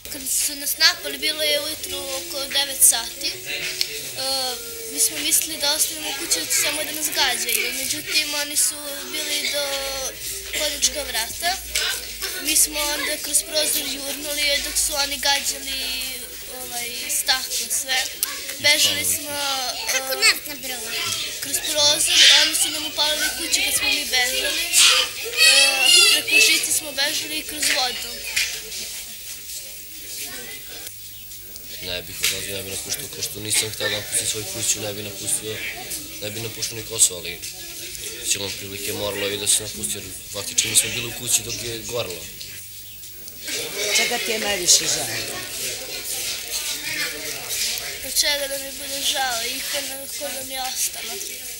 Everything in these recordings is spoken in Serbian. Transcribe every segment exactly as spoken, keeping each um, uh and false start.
kad su nas napali, bilo je ujutru oko devet sati. Mi smo mislili da ostavimo kuću samo da nas gađaju, međutim oni su bili do hodnička vrata. Mi smo onda kroz prozor jurnuli dok su oni gađali staklo sve. Bežali smo kroz prozor, oni su nam upalili kuću kad smo mi bežali. Preko žice smo bežali i kroz vodu. Ne bih odlazio, ne bih napuštao, kao što nisam htio da napustim svoju kuću, ne bih napustio, ne bih napuštao ni Kosovo, ali cijelom prilike moralo i da se napusti, jer faktički mi smo bili u kući dok je gorilo. Čega ti je najviše žao? Od čega da mi bude žao i ko nam je ostalo.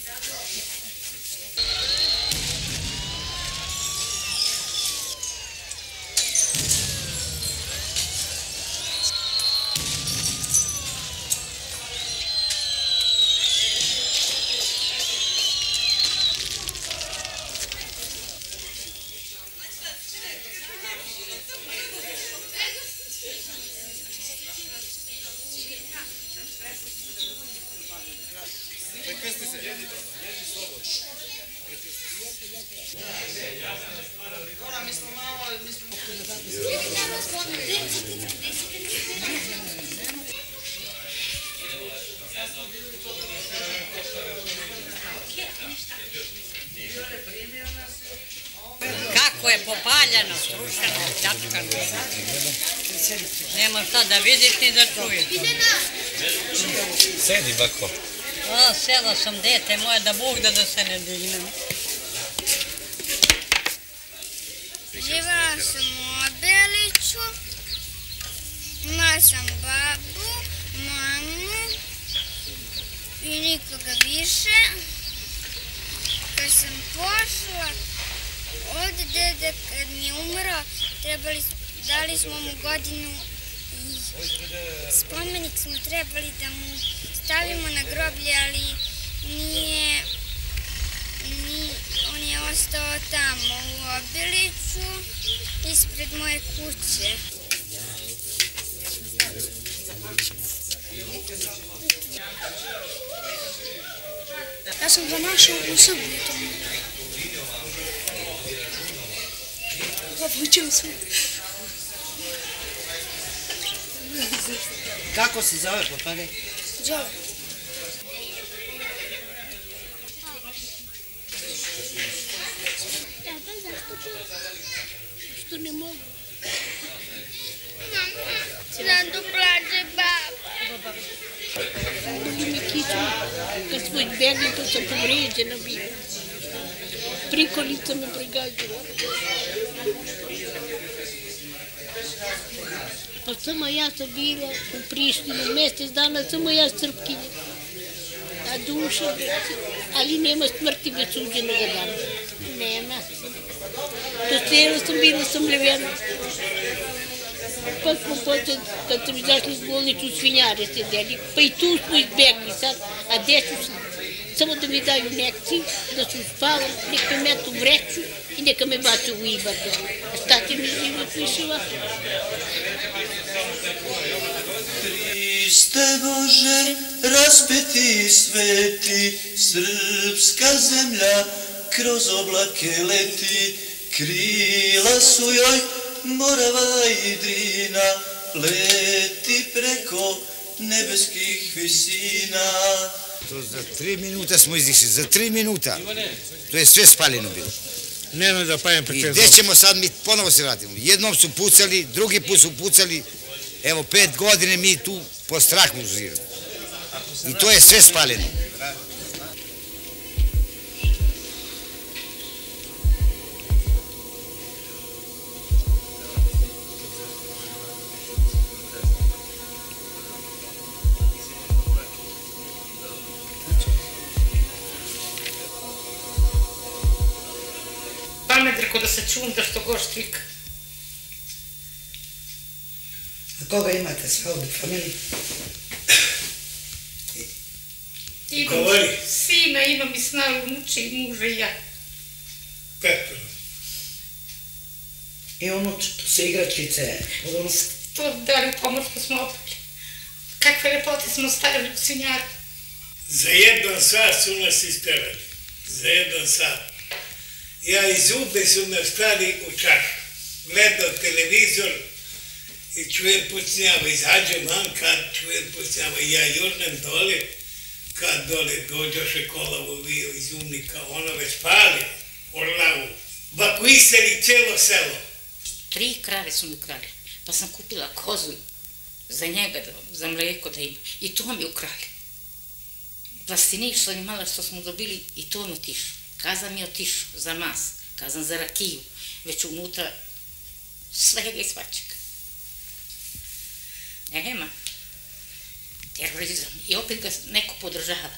Kako je popaljano, srušeno, pljačkano. Nema šta da vidite ni da čujete. Sedi, bako. A, sela sam, dete moje, da Bog da da se ne dignem. Živela sam u Obeliću, imala sam babu, mamu i nikoga više. Kad sam pošla, ovdje dede kad mi je umro, dali smo mu godinu i spomenik smo trebali da mu stavimo na groblje, ali nije, on je ostao tamo u Obiliću, ispred moje kuće. Ja sam ga našao u Srbiji tamo. Obučio sam. Kako se zove, papagaj? Đole. Tata, zašto to? Što ne mogu? Zato plače baba. Kad smo izbjegli, to sam povrijeđena bila. Prikolica me pregađala. Pa samo ja sam bila u Prištini, mjesec dana, samo ja Srpkinja. A duša, ali nema smrti bez suđenog dana. Nema. Do cijelo sam bila samljevena. Pa smo počeli, kad sam izašli iz bolnicu, u Svinjare sedeli, pa i tu smo izbjegli sad, a decu sam. Samo da mi daju nekci, da su spala, neka me metu vreću i neka me bacu u Ibar. A šta ti mi život više ovako? Hriste Bože, raspeti sveti, srpska zemlja kroz oblake leti, krila su joj Morava i Drina, leti preko nebeskih visina. To za tri minuta smo izišli, za tri minuta. To je sve spaljeno bilo. Nemoj da pajem pri I gdje ćemo sad, mi ponovo se vratimo. Jednom su pucali, drugi put su pucali. Evo, pet godine mi tu po strahu živimo. I to je sve spaljeno. Pamet rekao da se čunta što goš tvika. A koga imate sve ovdje u familiji? Imam sina, imam i snagu muči i muža i ja. Petro. I unuče, to su igračkice od to dali pomoć pa smo opet. Kakve lepote smo stavili u svinjaru. Za jedan sat su nas ispevali. Za jedan sat. Ja i zube su me stali u čašu. Gledao televizor i čujem pucnjava. Izađem van kad čujem pucnjava. Ja jurnem dole. Kad dole dođoše kolavu vio iz Umnika, ono već pali, orlavu. Vakuisali celo selo. Tri krave su mi ukrali, pa sam kupila kozu za njega, za mleko da ima. I to mi ukrali. Plastinik što je mala što smo dobili i to mi otišu. Kazan mi otišu za mas, kazan za rakiju, već unutra svega i svačega. Nema. Terorizam. I opet ga neko podržava.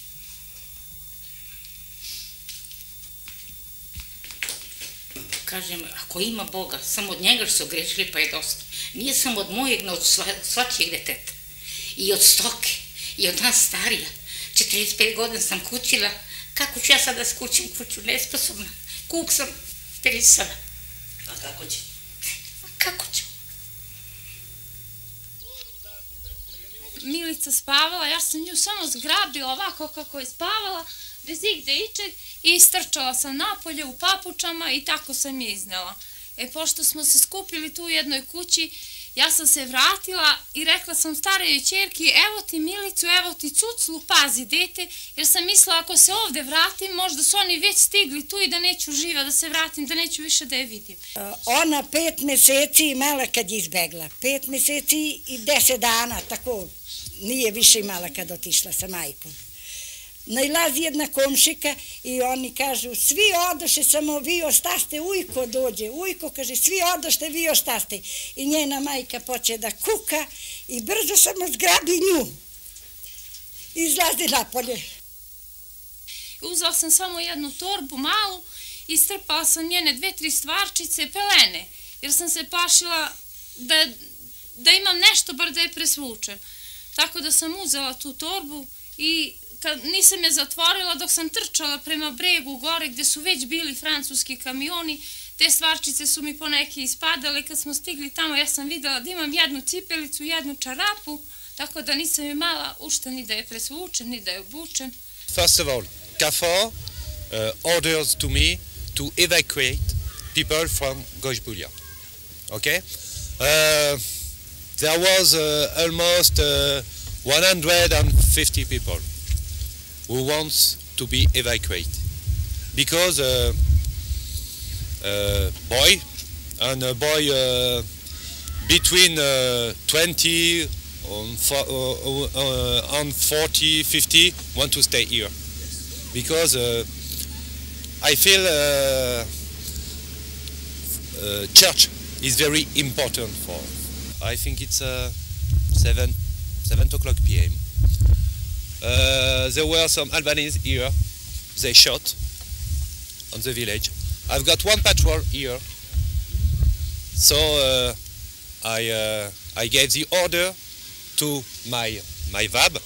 Kažem, ako ima Boga, samo od njega su ogrešili pa je dosta. Nije samo od mojeg, no od svačijeg deteta. I od stoke. I od nas starija. četrdeset pet godina sam kućila. Kako ću ja sada skućim kuću? Nesposobna. Kuk sam perisala. A kako će? A kako ću? Milica spavala, ja sam nju samo zgrabila ovako kako je spavala, bez igde ičeg i istrčala sam napolje u papučama i tako sam je iznela. E, pošto smo se skupili tu u jednoj kući, ja sam se vratila i rekla sam starijoj ćerki, evo ti Milicu, evo ti Cuclu, pazi dete, jer sam mislila ako se ovde vratim, možda su oni već stigli tu i da neću živa da se vratim, da neću više da je vidim. Ona pet meseci imala kad je izbegla, pet meseci i deset dana, tako nije više imala kad otišla sa majkom. Nailazi jedna komšika i oni kažu, svi odoše, samo vi ostaste, ujko dođe, ujko kaže, svi odošte, vi ostaste. I njena majka poče da kuka i brzo samo zgrabi nju. Izlazi napolje. Uzela sam samo jednu torbu malu i strpala sam njene dve, tri stvarčice, pelene, jer sam se plašila da, da imam nešto, bar da je presvučem. Tako da sam uzela tu torbu i kad nisam je zatvorila, dok sam trčala prema bregu gore gde su već bili francuski kamioni, te stvarčice su mi poneke ispadale. Kad smo stigli tamo, ja sam videla da imam jednu cipelicu, jednu čarapu, tako da nisam imala ušta ni da je presvučem, ni da je obučem. First of all, KFOR uh, orders to me to evacuate people from Gojbulia. Okay? Uh, there was uh, almost uh, one hundred fifty people who wants to be evacuated because a uh, uh, boy and a boy uh, between uh, twenty and forty, fifty want to stay here because uh, I feel uh, uh, church is very important for. I think it's uh, seven seven o'clock p m Uh, there were some Albanese here. They shot on the village. I've got one patrol here. So uh, I uh, I gave the order to my my V A B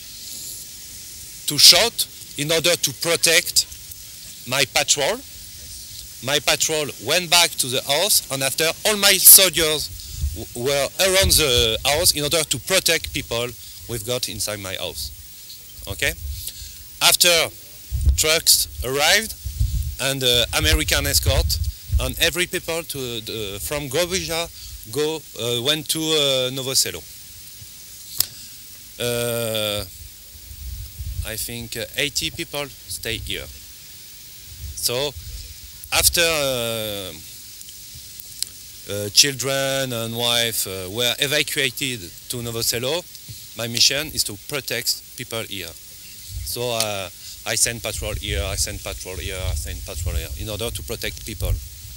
to shoot in order to protect my patrol. My patrol went back to the house, and after all my soldiers were around the house in order to protect people we've got inside my house. Okay. After trucks arrived and uh, American escort, and every people to the, from Gojbulia go uh, went to uh, Novo Selo. Uh, I think uh, eighty people stay here. So after uh, uh, children and wife uh, were evacuated to Novo Selo, my mission is to protect people here. So uh, I send patrol here, I send patrol here, I send patrol here in order to protect people.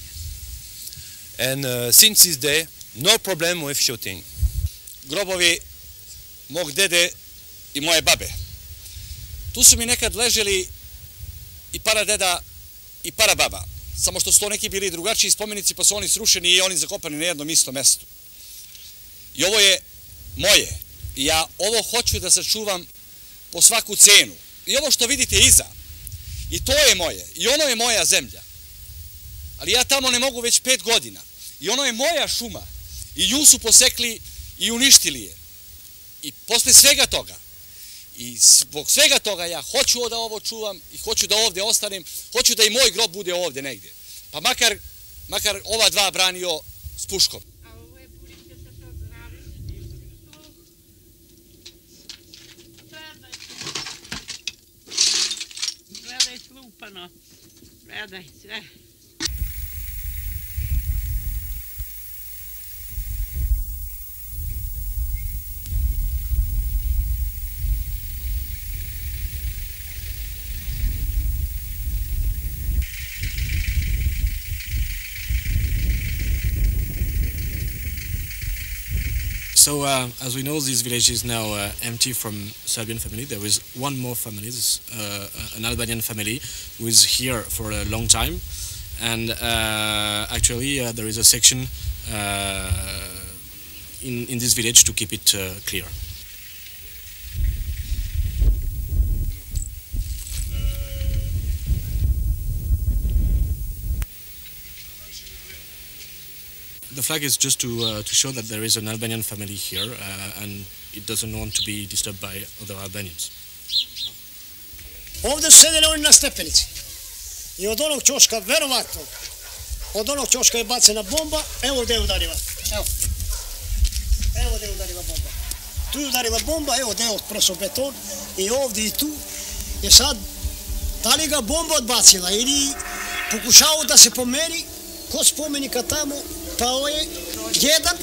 And uh, since this day, no problem with shooting. Grobovi mog dede i moje babe. Tu su mi nekad leželi i paradeda i parababa. Samo što su to neki bili drugačiji spomenici pa su oni srušeni i oni zakopani na jednom istom mestu. I ovo je moje. I ja ovo hoću da sačuvam po svaku cenu. I ovo što vidite iza, i to je moje, i ono je moja zemlja. Ali ja tamo ne mogu već pet godina. I ono je moja šuma. i nju su posekli i uništili je. I posle svega toga, i zbog svega toga ja hoću da ovo čuvam i hoću da ovdje ostanem, hoću da i moj grob bude ovdje negdje. Pa makar, makar ova dva branio s puškom. Gledaj slupano, gledaj sve. So, uh, as we know, this village is now uh, empty from Serbian family. There is one more family, this, uh, an Albanian family, who is here for a long time. And uh, actually, uh, there is a section uh, in, in this village to keep it uh, clear. The flag is just to uh, to show that there is an Albanian family here, uh, and it doesn't want to be disturbed by other Albanians. Ovdje su sedeli oni na stepenici i od onog ćoška, verovatno, od onog ćoška je bacena bomba, evo gdje je udariva, evo, evo gdje je udariva bomba. Tu je udariva bomba, evo gdje je proso beton i ovdje i tu je sad, da li ga bomba odbacila ili pokušao da se pomeri kod spomenika tamo, pao je jedan,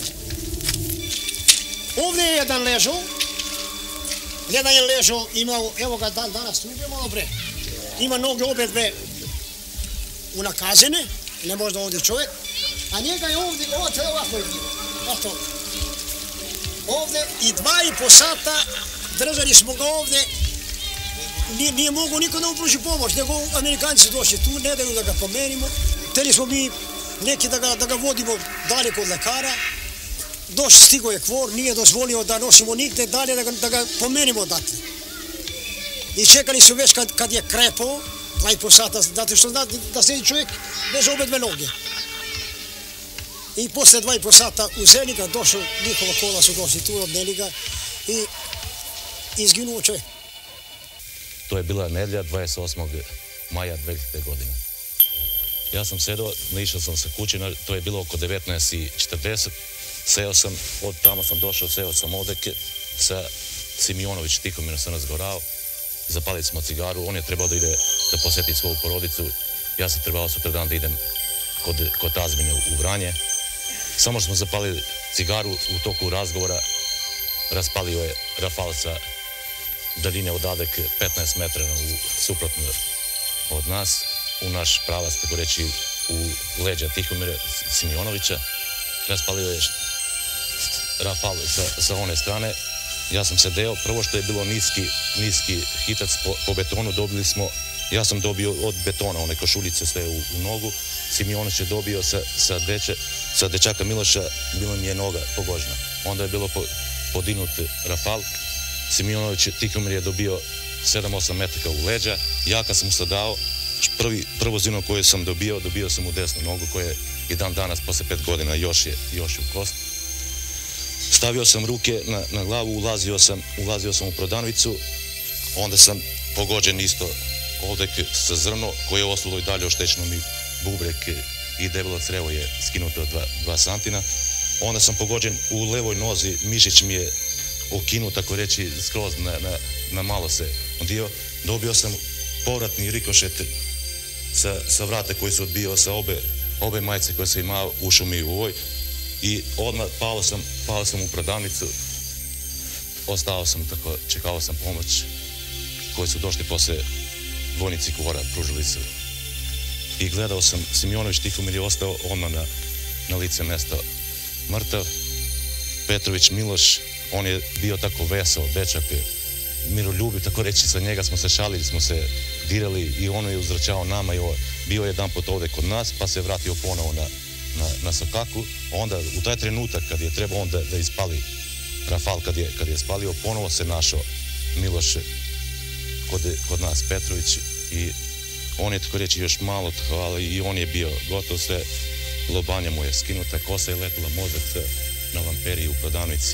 ovdje je jedan ležao, jedan je ležao, imao, evo ga dan danas, tu je malo bre, ima noge obe dve unakazene, ne možda ovdje čovjek, a njega je ovdje, ovdje ovako je bilo, ovdje, ovdje i dva i po sata držali smo ga ovdje, nije, nije mogu niko da upruži pomoć, nego Amerikanci došli tu, ne daju da ga pomenimo, hteli smo mi neki da ga, da ga vodimo daleko od lekara, došli, stigo je kvor, nije dozvolio da nosimo nigde dalje, da ga, da ga pomenimo odatle. I čekali su već kad, kad je krepao, dva i po sata, zato što zna da sedi čovjek bez obe dve noge. I posle dva i po sata u Zeniga došao, njihova kola su došli tu, odneli ga i izginuo čovjek. To je bila nedjelja dvadeset osmog maja dve hiljadite. godine. Ja sam sedao, naišao sam sa kuće, to je bilo oko devetnaest i četrdeset. Seo sam, od tamo sam došao, seo sam ovdje sa Simionović Tihomir sam razgovarao. Zapalili smo cigaru, on je trebao da ide da posjeti svoju porodicu. Ja sam trebao sutra dan da idem kod, kod tazbine u Vranje. Samo smo zapalili cigaru u toku razgovora, raspalio je rafal sa daljine odadek petnaest metara u suprotno od nas, u naš pravac, tako reći, u leđa Tihomira Simionovića. Raspalio je rafal sa, sa one strane. Ja sam se deo, prvo što je bilo niski, niski hitac po, po betonu, dobili smo, ja sam dobio od betona one košuljice sve u, u nogu, Simionović je dobio sa, sa, deče, sa dečaka Miloša, bilo mi je noga pogožena. Onda je bilo po, podinut rafal, Simionović Tihomir je dobio sedam osam metaka u leđa, ja kad sam mu se dao, prvi, prvo zino koje sam dobio, dobio sam u desnu nogu koje i dan danas posle pet godina još je, još je u kost. Stavio sam ruke na, na glavu, ulazio sam, ulazio sam u prodavnicu, onda sam pogođen isto ovdje sa zrno koje je ostalo i dalje oštećeno mi bubrek i debelo crevo je skinuto dva, dva santina. Onda sam pogođen u levoj nozi, mišić mi je okinut, tako reći, skroz na, na, na malo se dio. Dobio sam povratni rikošet sa, sa vrata koji se odbio sa obe, obe majice koje sam imao, ušao mi u ovoj. I odmah pao sam, pao sam u prodavnicu, ostao sam tako, čekao sam pomoć koji su došli posle vojnici Kvora, pružili su. I gledao sam, Simionović Tihomir je ostao odmah na, na lice mesta mrtav. Petrović Miloš, on je bio tako vesel, dečak, miroljubiv, tako reći, sa njega smo se šalili, smo se dirali i ono je uzvraćao nama i ovo. Bio je jedan put ovde kod nas, pa se vratio ponovo na na, na Sokaku, onda u taj trenutak kad je trebao on da, da ispali rafal, kad je, kad je spalio, ponovo se našao Miloš kod, kod nas, Petrović, i on je tako reći još malo hvala i on je bio gotov sve, lobanja mu je skinuta, kosa je letila, mozak sve, na lamperiji u prodavnici.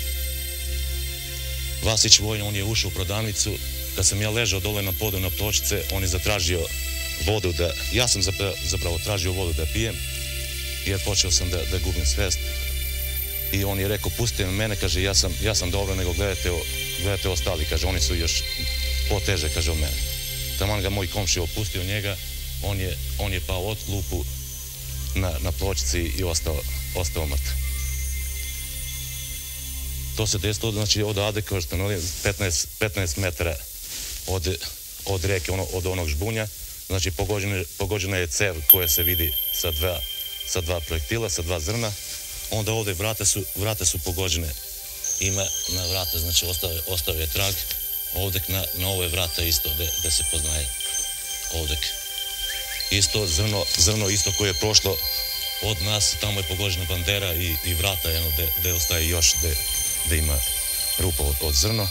Vasić Vojin, on je ušao u prodavnicu, kad sam ja ležao dole na podu na pločice, on je zatražio vodu da, ja sam zapravo tražio vodu da pijem, jer počeo sam da, da gubim svest. I on je rekao, pustite mene, kaže, ja sam, ja sam dobro, nego gledajte, gledajte ostali, kaže, oni su još poteže, kaže, od mene. Taman ga moj komšija opustio njega, on je, on je pao od klupu na, na pločici i ostao, ostao mrtav. To se desilo, znači, odavde, kao što je petnaest metara od, od reke, ono, od onog žbunja, znači, pogođena, pogođena je cev koja se vidi sa dva, sa dva projektila, sa dva zrna. Onda ovde vrata su, vrata su pogođene. Ima na vrata, znači, ostao je, ostao je trag. Ovdek na, na ove vrata isto, gde se poznaje ovdek. Isto zrno, zrno isto koje je prošlo od nas, tamo je pogođena bandera i, i vrata, jedno, gde ostaje još, gde ima rupa od, od zrno.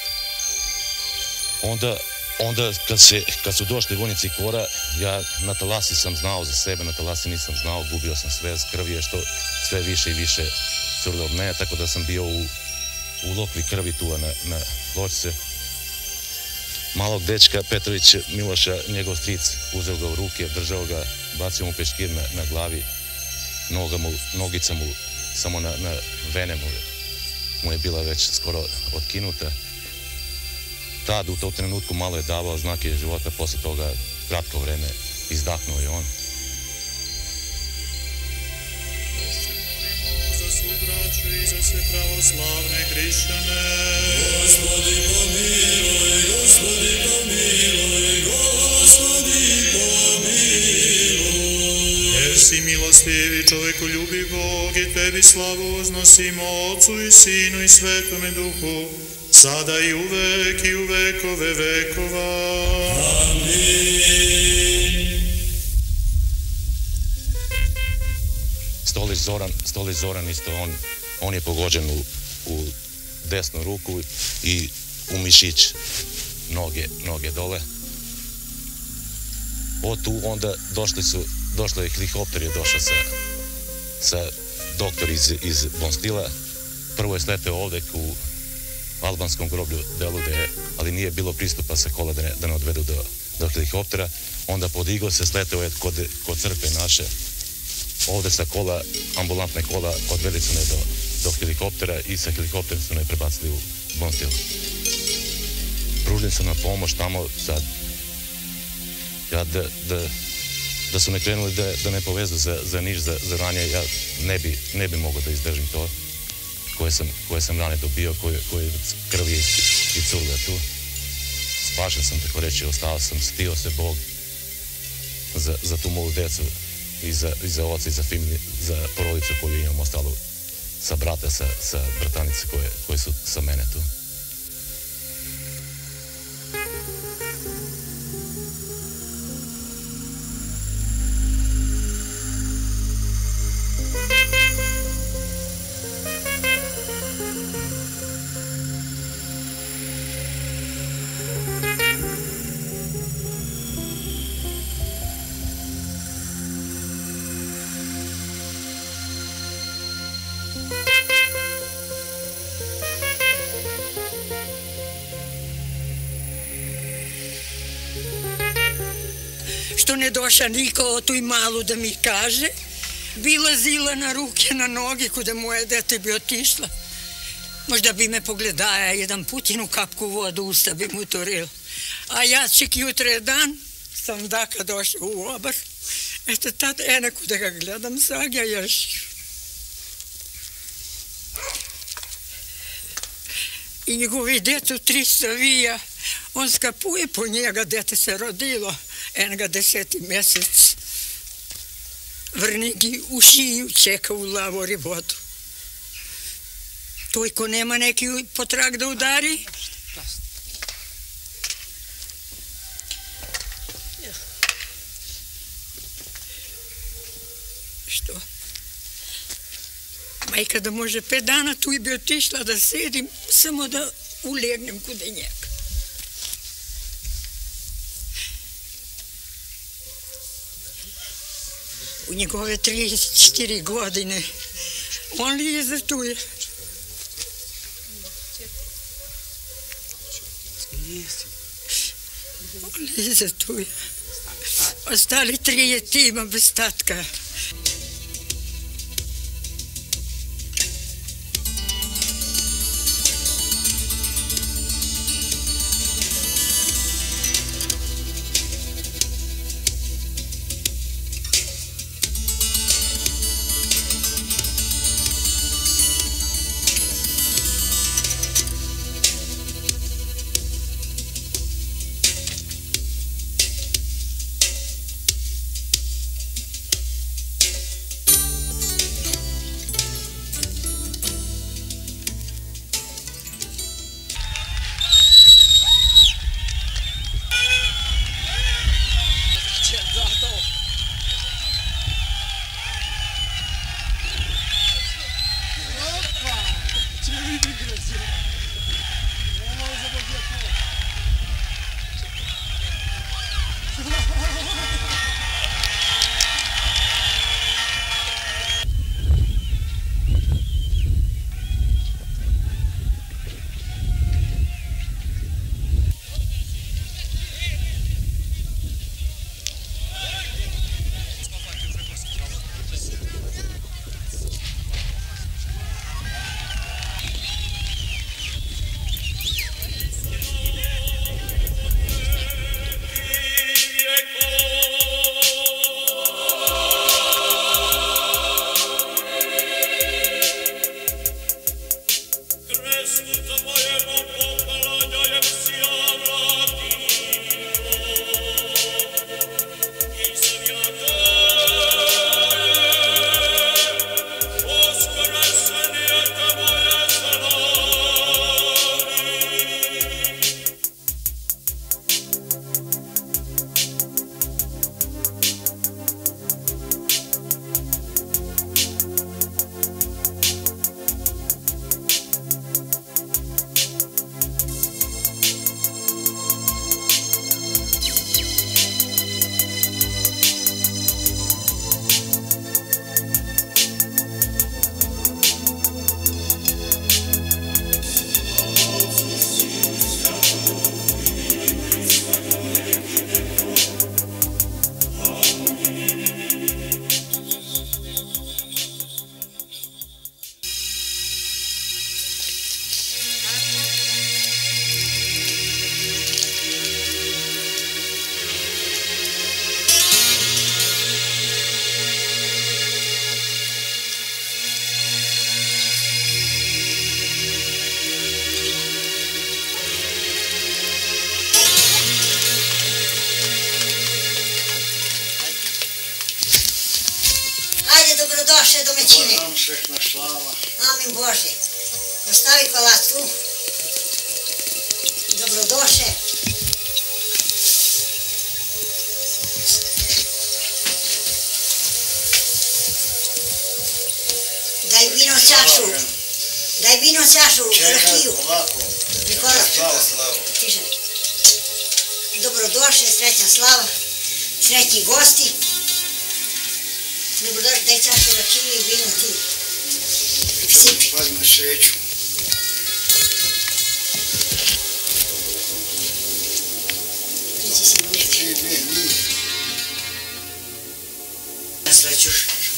Onda, onda kad, se, kad su došli vojnici Kora, ja na talasi sam znao za sebe, na talasi nisam znao, gubio sam sve, krvi je što sve više i više curilo od mene, tako da sam bio u, u lokvi krvi tu na, na pločice. Malog dečka Petrović Miloša, njegov stric, uzeo ga u ruke, držao ga, bacio mu peškir na, na glavi, noga mu, nogica mu, samo na, na vene mu, mu je bila već skoro otkinuta. Tad u tom trenutku malo je davao znake života, posle toga kratko vreme izdahnuo je on. Za svu braću i za sve pravoslavne hrišćane. Gospodi pomiluj, Gospodi pomiluj, Gospodi pomiluj. Jer si milostivi, čoveku ljubi Bog i tebi slavu uznosimo Otcu i Sinu i Svetome Duhu, sada i uvek i u vekove vekova. Amin. Stolić Zoran, Stolić Zoran isto, on, on je pogođen u, u desnu ruku i u mišić, noge, noge dole. Od tu onda došli su, došli je helikopter je došao sa, sa doktor iz, iz Bonstila. Prvo je sleteo ovdje u albanskom groblju delu, de, ali nije bilo pristupa sa kola da ne, da ne odvedu do, do helikoptera. Onda podigao se, sleteo je kod, kod crkve naše. Ovde sa kola, ambulantne kola, odveli su ne do, do helikoptera i sa helikopterom su ne prebacili u Bonstil. Pružili su na pomoć tamo sad. Ja da, da, da su ne krenuli da, da ne povezu za, za Niš, za, za ranje, ja ne bi, ne bi mogao da izdržim to koje sam, koje sam rane dobio, koje, koje krvi i, i curle tu. Spašao sam, tako reći, ostao sam, stio se Bog za, za tu moju decu i za, i za oca i za, family, za porodicu koju imam ostalo sa brata, sa, sa bratanice koje, koje su sa mene tu. Što ne doša niko tu i malu da mi kaže, bila zila na ruke, na noge, kuda moje dete bi otišla. Možda bi me pogledaja jedan putinu kapku vodu usta bi mu torila. A ja ček jutra je dan, sam daka došla u obar. Eto tad ene kuda ga gledam sagja još. I njegovi detu tristo vija, on skapuje po njega, dete se rodilo. Enega deseti mesec vrnigi u šiju čeka u lavori vodu. Tojko nema neki potrag da udari. Što? Majka da može pet dana tu i bi otišla da sedim, samo da ulegnem kuda njega. U njegove trideset četiri godine On lize tu je. On lize tu je. Ostali tri jetima bez tatka. Dobrodošli domaćine. Dobar nam šehna slava. Amin Bože. Postavi palacu. Dobrodošli. Daj vino čašu. Daj vino čašu, rakiju. Ovako. Nikola. Tiše. Dobrodošli, srećna slava. Srećni gosti. Dobrodošli, daj čašu rakiju i vino ti. Sipi. Возьми свечу. Ti će si uvijek. Не, не, не. Na sreću.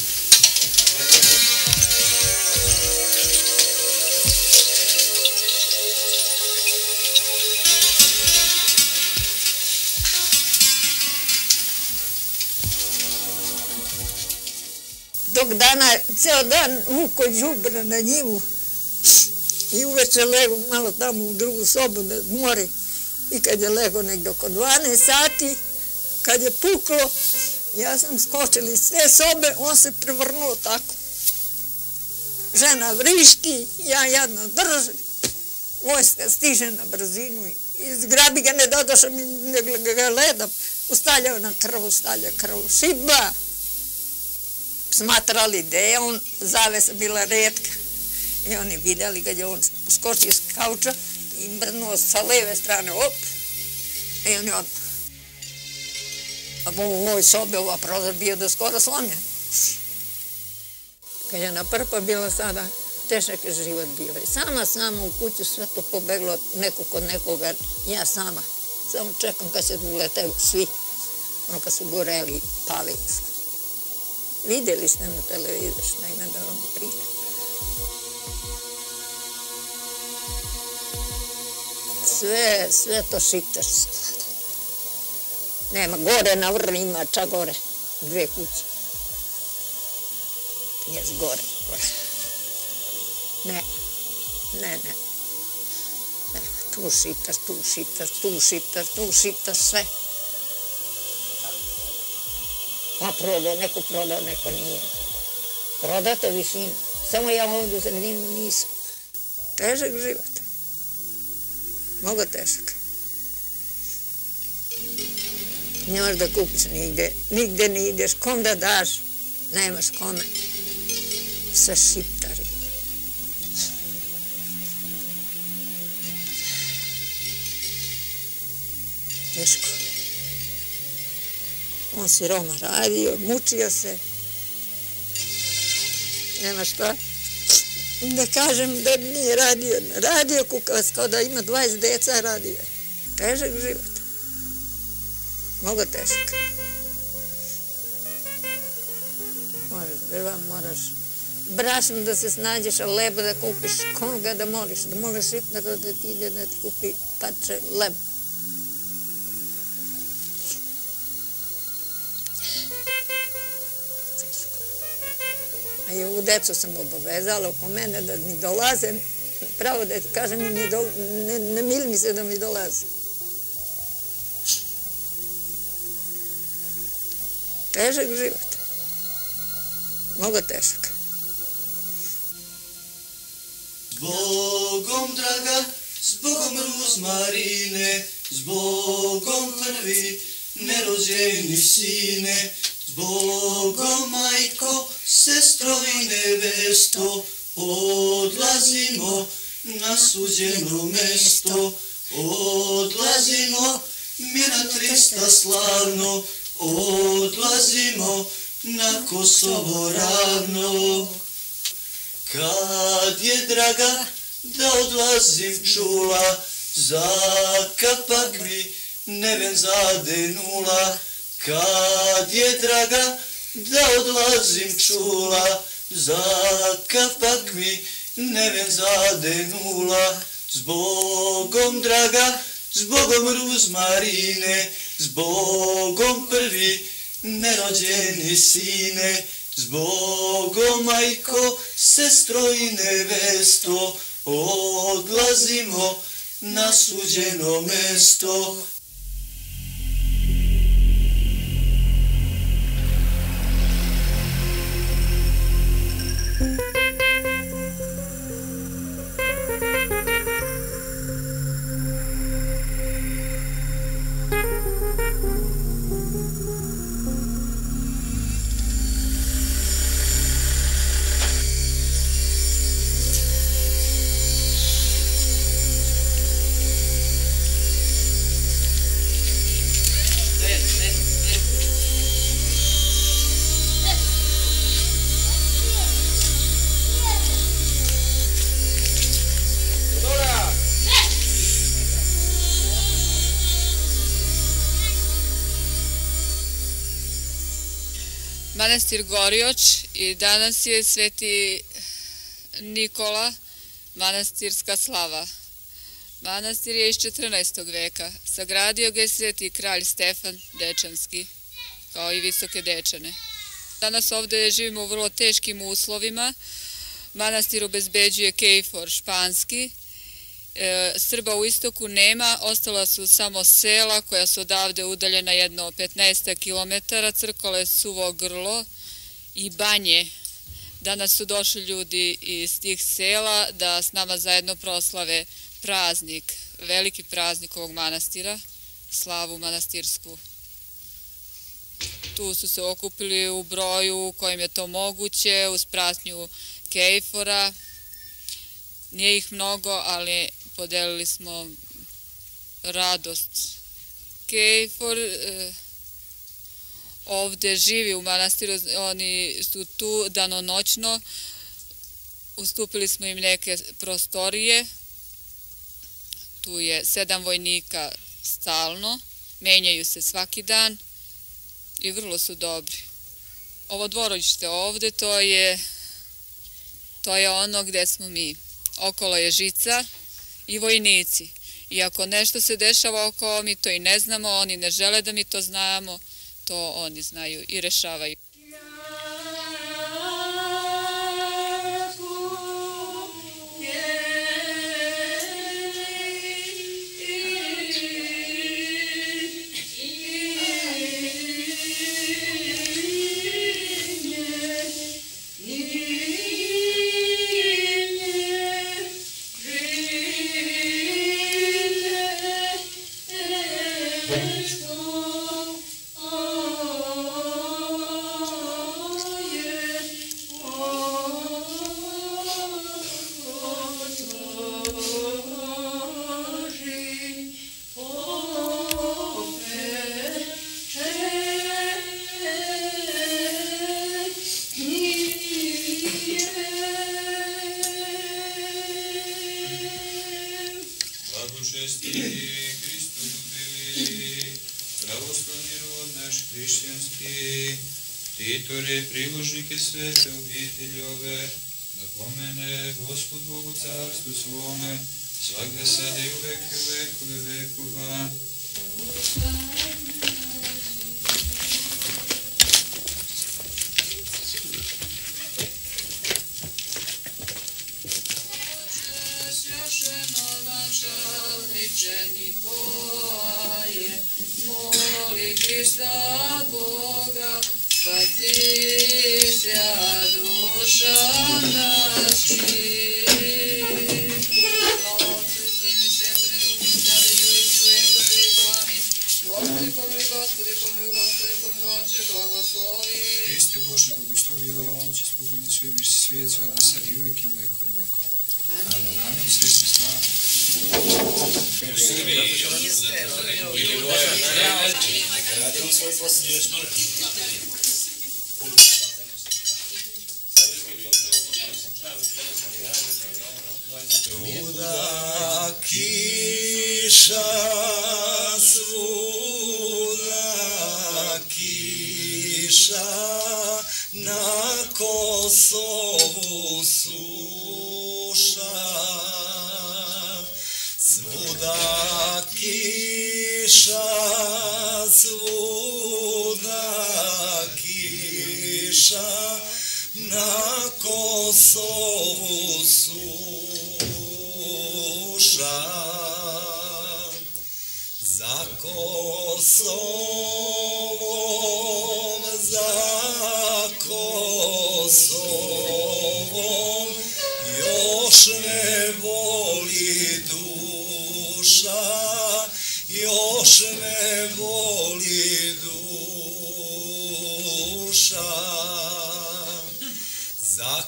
Tog dana ceo dan vuko đubre na njivu i uveče lego malo tamo u drugu sobu da mori. I kad je lego negdje oko dvanaest sati, kad je puklo, ja sam skočila iz sve sobe, on se prevrnuo tako. Žena vrišti, ja jadno drži, vojska stiže na brzinu i zgrabi ga, ne dodašam, nego ga gledam, ustaljao na krv, ustalja krv, šiba. Smatrali da je on, zavesa bila redka. I oni vidjeli kad je on skočio s kauča i mrnuo sa leve strane, op, i on je odmah. A u mojoj sobi ova prozor bio da skoro slomljen. Kad je na prpa bila sada, težak je život bio. I sama, sama u kuću sve to pobeglo neko kod nekoga, ja sama. Samo čekam kad se uletaju svi, ono kad su goreli i pali. Vidjeli ste na televizor, šta ime da vam pričam. Sve, sve to šiptarstvo. Nema, gore na vrni ima, čak gore, dve kuće. Jes gore, gore. Ne, ne, ne. Nema, tu šiptar, tu šiptar, tu šiptar, tu šiptar, sve. Pa prodao, neko prodao, neko nije. Prodato višinu. Samo ja ovdje u sredinu nisam. Težak život. Mnogo težak. Nemaš da kupiš nigde, nigde ne ideš, kom da daš, nemaš kome. Sve šiptari. Teško. On si Roma radio, mučio se. Nema šta. Da kažem da nije radio, radio kukavac kao da ima dvadeset deca radio. Težak život. Mnogo težak. Moraš drva, moraš brašno da se snađeš, a leba da kupiš, koga da moliš, da moliš šiptara da ti ide da ti kupi parče leba. A i ovu decu sam obavezala oko mene da mi dolaze, pravo da kažem, ne mili mi se da mi dolaze. Težak život. Mnogo težak. Zbogom draga, zbogom Ruzmarine, zbogom prvi nerođeni sine, zbogom majko, sestro i nevesto, odlazimo na suđeno mesto, odlazimo mi na trista slavno, odlazimo na Kosovo ravno. Kad je draga da odlazim čula, za kapak mi neven zadenula. Kad je draga da odlazim čula, za kapak mi neven zadenula. Zbogom draga, zbogom Ruzmarine, zbogom prvi nerođeni sine, zbogom majko, sestro i nevesto, odlazimo na suđeno mesto. Manastir Gorjoč i danas je Sveti Nikola, manastirska slava. Manastir je iz četrnaestog veka. Sagradio ga je Sveti kralj Stefan Dečanski, kao i Visoke Dečane. Danas ovdje živimo u vrlo teškim uslovima. Manastir obezbeđuje Kejfor španski. Srba u istoku nema, ostala su samo sela koja su odavde udaljena jedno petnaest kilometara, crkole suvo grlo i banje. Danas su došli ljudi iz tih sela da s nama zajedno proslave praznik, veliki praznik ovog manastira, slavu manastirsku. Tu su se okupili u broju u kojem je to moguće, uz pratnju Kejfora. Nije ih mnogo, ali podelili smo radost. Kejfor ovde živi u manastiru, oni su tu danonoćno, ustupili smo im neke prostorije, tu je sedam vojnika stalno, menjaju se svaki dan i vrlo su dobri. Ovo dvorište ovde, to je, to je ono gde smo mi. Okolo je žica i vojnici. I ako nešto se dešava okolo, mi to i ne znamo, oni ne žele da mi to znamo, to oni znaju i rešavaju. Titore, priložnike svete obitelji ove, da pomene Gospod Bogu carstvu svome, svakda sada i uvek i uvekove vekova. Moli Krista Boga, spasися duša naši. Slava Otcu i Sinu i Svetome Duhu, sada i uvijek i uvijek i vijekova. Amin. Gospodi pomiluj, Gospodi pomiluj, Gospodi pomiluj, Oče blagoslovi. Hriste Bože, blagoslovi ovaj nić ispugli na svoj mirši svijet, svakda sad i uvijek i u veku i veku. Amin. Amin. Srećna slava. Radimo svoj posao. Svuda kiša, svuda kiša, na Kosovu suša. Svuda kiša, svuda kiša, na Kosovu suša. Za Kosovom, za Kosovom, još me boli duša, još me boli duša. Za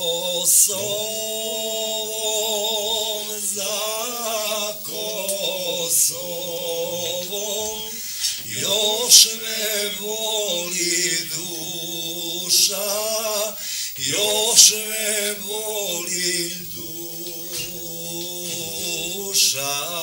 Kosovom, za Kosovom, još me boli duša, još me boli duša.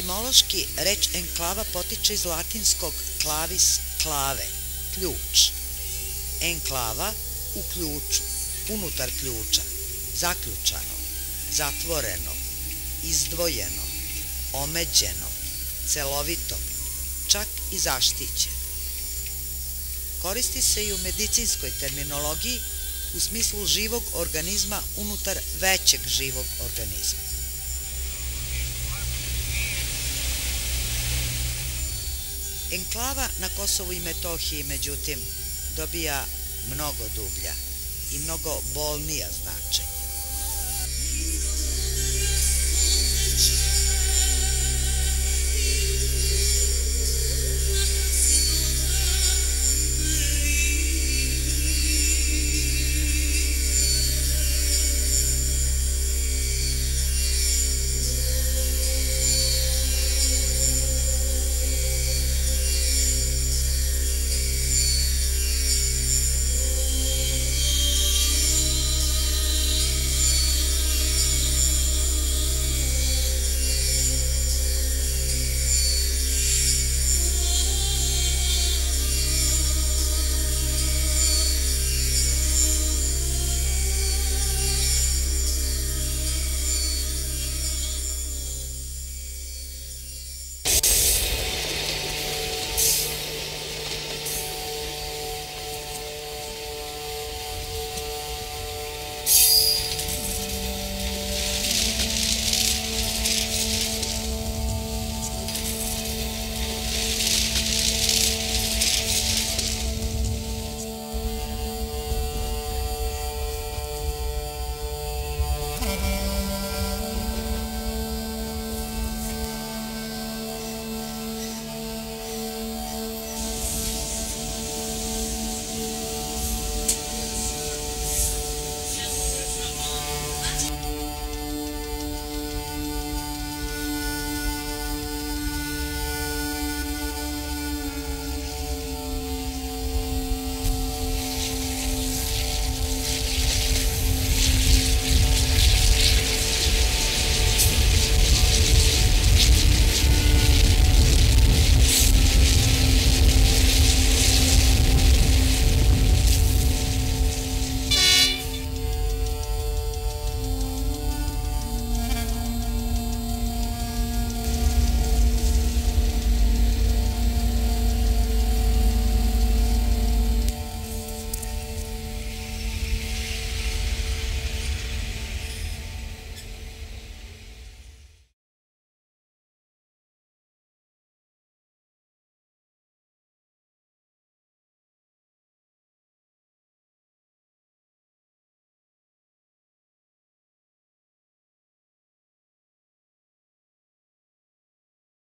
Etimološki reč enklava potiče iz latinskog clavis klave, ključ. Enklava u ključu, unutar ključa, zaključano, zatvoreno, izdvojeno, omeđeno, celovito, čak i zaštićeno. Koristi se i u medicinskoj terminologiji u smislu živog organizma unutar većeg živog organizma. Enklava na Kosovu i Metohiji, međutim, dobija mnogo dublja i mnogo bolnija značenja.